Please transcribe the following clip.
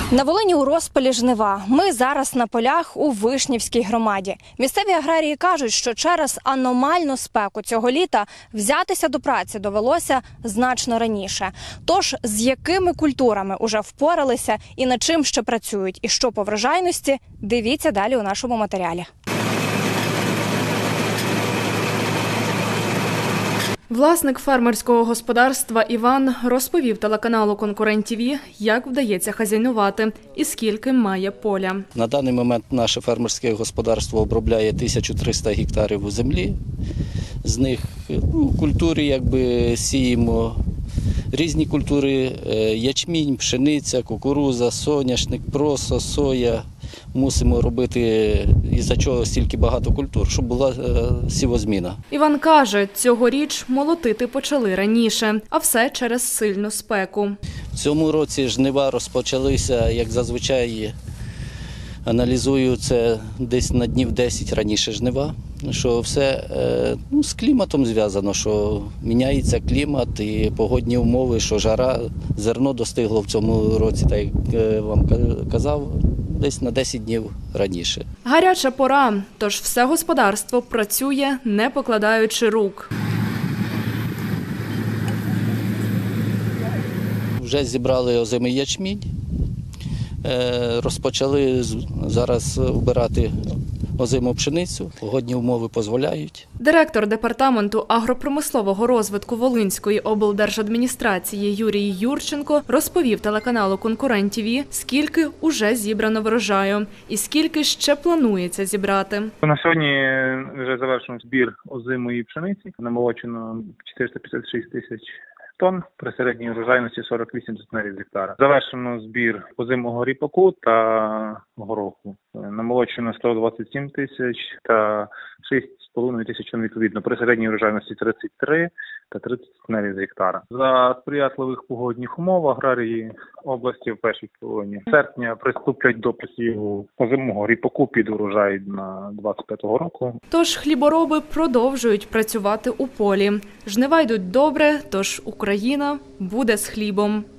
На Волині у розпалі жнива. Ми зараз на полях у Вишнівській громаді. Місцеві аграрії кажуть, що через аномальну спеку цього літа взятися до праці довелося значно раніше. Тож, з якими культурами уже впоралися і над чим ще працюють, і що по врожайності, дивіться далі у нашому матеріалі. Власник фермерського господарства Іван розповів телеканалу «Конкурент ТВ», як вдається хазяйнувати і скільки має поля. На даний момент наше фермерське господарство обробляє 1300 гектарів землі. З них культури сіємо різні культури: ячмінь, пшениця, кукурудза, соняшник, просо, соя. Мусимо робити, із-за чого стільки багато культур, щоб була сівозміна. Іван каже, цьогоріч молотити почали раніше, а все через сильну спеку. В цьому році жнива розпочалися, як зазвичай, аналізую, це десь на днів 10 раніше жнива. Що все з кліматом зв'язано, що міняється клімат і погодні умови, що жара, зерно достигло в цьому році, так як вам казав, десь на 10 днів раніше. Гаряча пора, тож все господарство працює, не покладаючи рук. Вже зібрали озимий ячмінь, розпочали зараз вбирати озиму пшеницю, погодні умови дозволяють. Директор департаменту агропромислового розвитку Волинської облдержадміністрації Юрій Юрченко розповів телеканалу «Конкурент ТВ», скільки уже зібрано врожаю і скільки ще планується зібрати. На сьогодні вже завершено збір озимої пшениці, намолочено 456 тисяч тонн при середній врожайності 48 центнерів з гектара. Завершено збір озимого ріпаку та гороху. Намолочено 127 тисяч та 6,5 тисяч тонн відповідно при середній врожайності 33 та 30 центнерів з гектара. За сприятливих погодних умов аграрії області в першій половині серпня приступлять до посіву озимого ріпаку під урожай на 25-го року. Тож хлібороби продовжують працювати у полі. Жнива йдуть добре, тож Україна буде з хлібом.